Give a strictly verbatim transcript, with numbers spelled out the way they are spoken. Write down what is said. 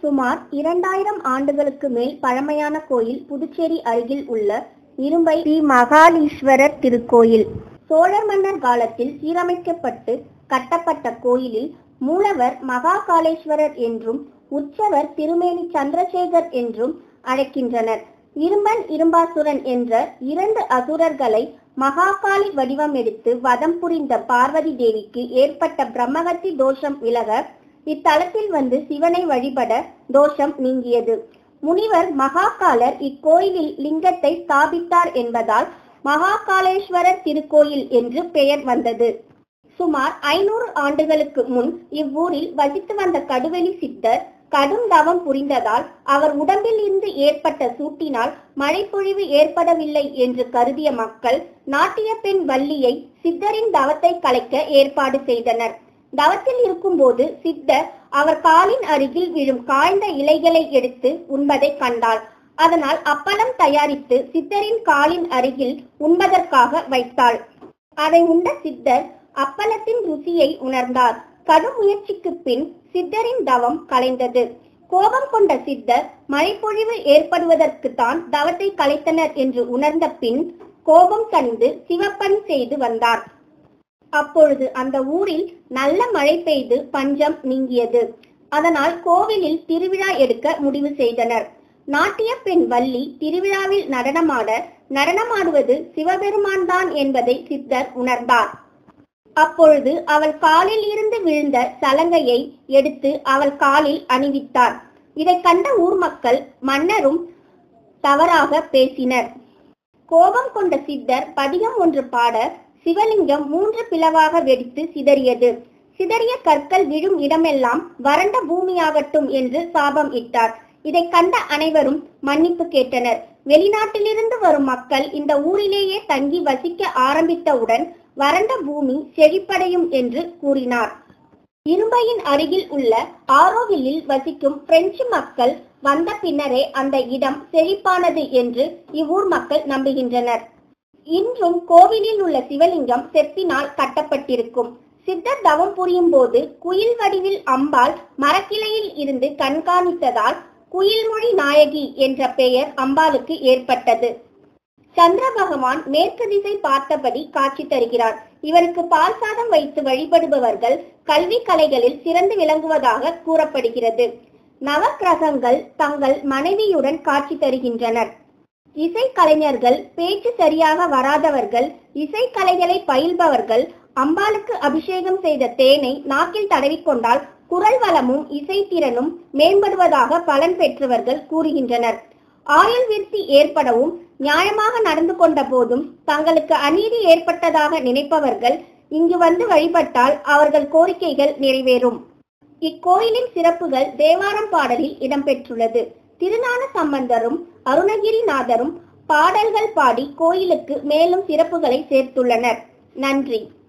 சுமார் இரண்டாயிரம் ஆண்டுகளுக்கு மேல் பழமையான கோயில் புதுச்சேரி அருகில் உள்ள இரும்பை ஸ்ரீ மகாலீஸ்வரர் திருக்கோயில். சோழர் மன்னர் காலத்தில் சீரமைக்கப்பட்டு கட்டப்பட்ட கோயிலில் மூலவர் மகாகாலேஸ்வரர் என்றும் உற்சவர் திருமேனி சந்திரசேகர் என்றும் அழைக்கின்றனர். இரும்பன் இரும்பாசுரன் என்ற இரண்டு அசுரர்களை மகாகாளி வடிவம் எடுத்து வதம் புரிந்த பார்வதி தேவிக்கு ஏற்பட்ட பிரம்மகத்தி தோஷம் விலக இத்தலத்தில் வந்து சிவனை வழிபட தோஷம் நீங்கியது. முனிவர் மகாகாலர் இக்கோயிலில் லிங்கத்தை ஸ்தாபித்தார் என்பதால் மகாகாலேஸ்வரர் திருக்கோயில் என்று பெயர் வந்தது. சுமார் ஐநூறு ஆண்டுகளுக்கு முன் இவ்வூரில் வசித்து வந்த கடுவெளி சித்தர் கடும் தவம் புரிந்ததால் அவர் உடம்பில் இருந்து ஏற்பட்ட சூட்டினால் மழை பொழிவு ஏற்படவில்லை என்று கருதிய மக்கள் நாட்டிய பெண் வள்ளியை சித்தரின் தவத்தை கலைக்க ஏற்பாடு செய்தனர். தவத்தில் இருக்கும் போது சித்தர் அவர் காலின் அருகில் விழும் காய்ந்த இலைகளை எடுத்து உண்பதை கண்டாள். அதனால் அப்பளம் தயாரித்து சித்தரின் காலின் அருகில் உண்பதற்காக வைத்தாள். அதை உண்ட சித்தர் அப்பளத்தின் ருசியை உணர்ந்தார். கடும் முயற்சிக்கு பின் சித்தரின் தவம் கலைந்தது. கோபம் கொண்ட சித்தர் மழைப்பொழிவு ஏற்படுவதற்கு தான் தவத்தை கலைத்தனர் என்று உணர்ந்த பின் கோபம் தணிந்து சிவப்பணி செய்து வந்தார். அப்பொழுது அந்த ஊரில் நல்ல மழை பெய்து பஞ்சம் நீங்கியது. அதனால் கோவிலில் திருவிழா எடுக்க முடிவு செய்தனர். நாட்டிய பெண் வள்ளி திருவிழாவில் நடனமாட நடனமாடுவது சிவபெருமான் தான் என்பதை சித்தர் உணர்ந்தார். அப்பொழுது அவள் காலில் இருந்து விழுந்த சலங்கையை எடுத்து அவள் காலில் அணிவித்தார். இதை கண்ட ஊர் மக்கள் மன்னரும் தவறாக பேசினர். கோபம் கொண்ட சித்தர் பதிகம் ஒன்று பாட சிவலிங்கம் மூன்று பிளவாக வெடித்து சிதறியது. சிதறிய கற்கள் விழும் இடமெல்லாம் வறண்ட பூமியாகட்டும் என்று சாபம் இட்டார். இதை கண்ட அனைவரும் மன்னிப்பு கேட்டனர். வெளிநாட்டிலிருந்து வரும் மக்கள் இந்த ஊரிலேயே தங்கி வசிக்க ஆரம்பித்தவுடன் வறண்ட பூமி செழிப்படையும் என்று கூறினார். இரும்பையின் அருகில் உள்ள ஆரோவில்லில் வசிக்கும் பிரெஞ்சு மக்கள் வந்த பின்னரே அந்த இடம் செழிப்பானது என்று இவ்வூர் மக்கள் நம்புகின்றனர். இன்றும் கோவிலில் உள்ள சிவலிங்கம் செப்பினால் கட்டப்பட்டிருக்கும். சித்தர் தவம் புரியும் போது குயில் வடிவில் அம்பாள் மரக்கிளையில் இருந்து கண்காணித்ததால் குயில்மொழி நாயகி என்ற பெயர் அம்பாளுக்கு ஏற்பட்டது. சந்திர பகவான் மேற்கு திசை பார்த்தபடி காட்சி தருகிறார். இவருக்கு பால் சாதம் வைத்து வழிபடுபவர்கள் கல்வி கலைகளில் சிறந்து விளங்குவதாக கூறப்படுகிறது. நவக்கிரகங்கள் தங்கள் மனைவியுடன் காட்சி தருகின்றனர். இசை கலைஞர்கள், பேச்சு சரியாக வராதவர்கள், இசை கலைகளை பயில்பவர்கள் அம்பாளுக்கு அபிஷேகம் செய்த தேனை நாக்கில் தடவிக்கொண்டால் குரல் வளமும் இசை திறனும் மேம்படுவதாக பலன் பெற்றவர்கள் கூறுகின்றனர். ஆயுள் விருத்தி ஏற்படவும் நியாயமாக நடந்து கொண்ட போதும் தங்களுக்கு அநீதி ஏற்பட்டதாக நினைப்பவர்கள் இங்கு வந்து வழிபட்டால் அவர்கள் கோரிக்கைகள் நிறைவேறும். இக்கோயிலின் சிறப்புகள் தேவாரம் பாடலில் இடம்பெற்றுள்ளது. திருஞான சம்பந்தரும் அருணகிரிநாதரும் பாடல்கள் பாடி கோயிலுக்கு மேலும் சிறப்புகளை சேர்த்துள்ளனர். நன்றி.